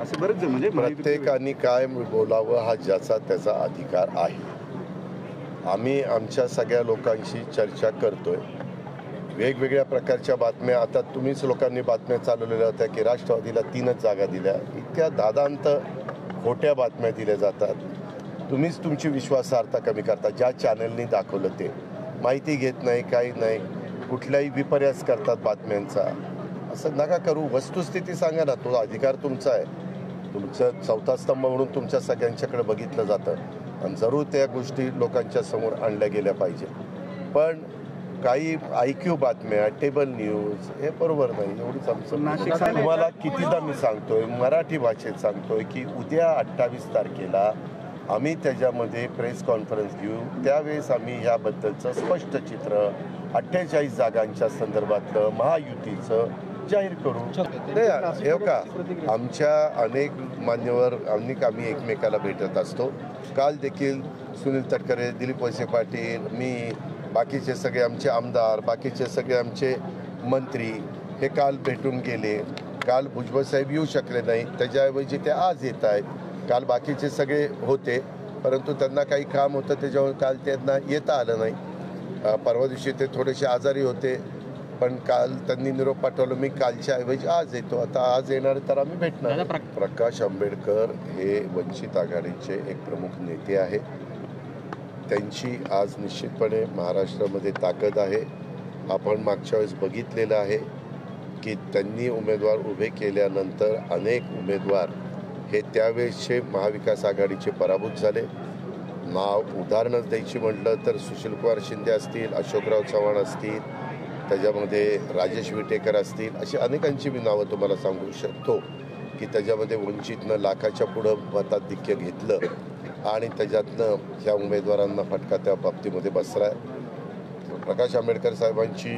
असे बरेच जण म्हणजे प्रत्येकाने काय बोलावं हा ज्याचा त्याचा अधिकार आहे. आम्ही आमच्या सगळ्या लोकांशी चर्चा करतोय. वेगवेगळ्या प्रकारच्या बातम्या, आता तुम्हीच लोकांनी बातम्या चालवलेल्या होत्या की राष्ट्रवादीला 3च जागा दिल्या. इतक्या दादांत खोट्या बातम्या दिल्या जातात. तुम्हीच तुमची विश्वासार्हता कमी करता. ज्या चॅनलनी दाखवलं ते माहिती घेत नाही, काही नाही, कुठल्याही विपर्यास करतात बातम्यांचा. असं नका करू. वस्तुस्थिती सांगा ना. तो अधिकार तुमचा आहे. तुमचं चौथा स्तंभ म्हणून तुमच्या सगळ्यांच्याकडे बघितलं जातं आणि जरूर त्या गोष्टी लोकांच्या समोर आणल्या गेल्या पाहिजे. पण काही IQ बातम्या, टेबल न्यूज हे बरोबर नाही. एवढीच आमचं. तुम्हाला कितीदा मी सांगतोय, मराठी भाषेत सांगतोय की उद्या 28 तारखेला आम्ही त्याच्यामध्ये प्रेस कॉन्फरन्स घेऊ. त्यावेळेस आम्ही ह्याबद्दलचं स्पष्ट चित्र 48 जागांच्या संदर्भातलं महायुतीचं जाहीर करू. हे का आमच्या अनेक मान्यवर आम्ही एकमेकाला भेटत असतो. काल देखील सुनील तटकरे, दिलीप वळसे पाटील, मी, बाकीचे सगळे आमचे आमदार, बाकीचे सगळे आमचे मंत्री हे काल भेटून गेले. काल भुजबळ साहेब येऊ शकले नाही, त्याच्याऐवजी ते आज येत आहेत. काल बाकीचे सगळे होते परंतु त्यांना काही काम होतं त्याच्यामुळे काल त्यांना येता आलं नाही. परवा दिवशी ते थोडेसे आजारी होते पण काल त्यांनी निरोप पाठवलं, मी कालच्या ऐवजी आज येतो. आता आज येणार तर आम्ही भेटणार. प्रकाश आंबेडकर हे वंचित आघाडीचे एक प्रमुख नेते आहेत. त्यांची आज निश्चितपणे महाराष्ट्रामध्ये ताकद आहे. आपण मागच्या वेळेस बघितलेलं आहे की त्यांनी उमेदवार उभे केल्यानंतर अनेक उमेदवार हे त्यावेळेसचे महाविकास आघाडीचे पराभूत झाले. उदाहरणच द्यायची म्हटलं तर सुशीलकुमार शिंदे असतील, अशोकराव चव्हाण असतील, त्याच्यामध्ये राजेश विटेकर असतील, अशी अनेकांची मी नावं तुम्हाला सांगू शकतो की त्याच्यामध्ये वंचितनं लाखाच्या पुढं मताधिक्य घेतलं आणि त्याच्यातनं ह्या उमेदवारांना फटका त्या बाबतीमध्ये बसला आहे. प्रकाश आंबेडकर साहेबांची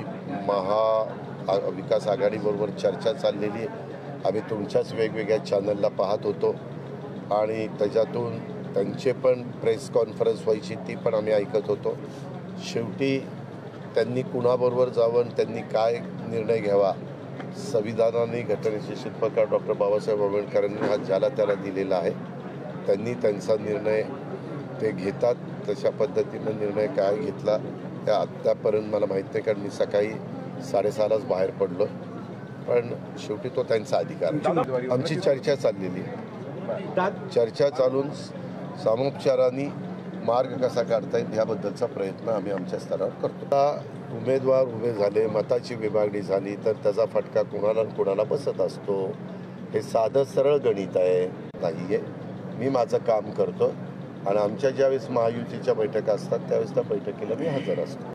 महाविकास आघाडीबरोबर चर्चा चाललेली आहे. आम्ही तुमच्याच वेगवेगळ्या चॅनलला पाहत होतो आणि त्याच्यातून त्यांचे पण प्रेस कॉन्फरन्स व्हायची, ती पण आम्ही ऐकत होतो. शेवटी त्यांनी कुणाबरोबर जावं, त्यांनी काय निर्णय घ्यावा, संविधानाने घटनेचे शिल्पकार डॉक्टर बाबासाहेब आंबेडकरांनी हा ज्याला त्याला दिलेला आहे. त्यांनी त्यांचा निर्णय ते घेतात. तशा पद्धतीनं निर्णय काय घेतला त्या आत्तापर्यंत मला माहीत नाही, कारण मी सकाळी 6:30लाच बाहेर पडलो. पण शेवटी तो त्यांचा अधिकार. आमची चर्चा चाललेली आहे. चर्चा चालून सामोपचाराने मार्ग कसा काढता येईल ह्याबद्दलचा प्रयत्न आम्ही आमच्या स्तरावर करतो. उमेदवार उभे झाले, मताची विभागणी झाली तर त्याचा फटका कुणाला कुणाला बसत असतो. हे साधं सरळ गणित नाही आहे. मी माझं काम करतो आणि आमच्या ज्यावेळेस महायुतीच्या बैठका असतात त्यावेळेस त्या बैठकीला मी हजर असतो.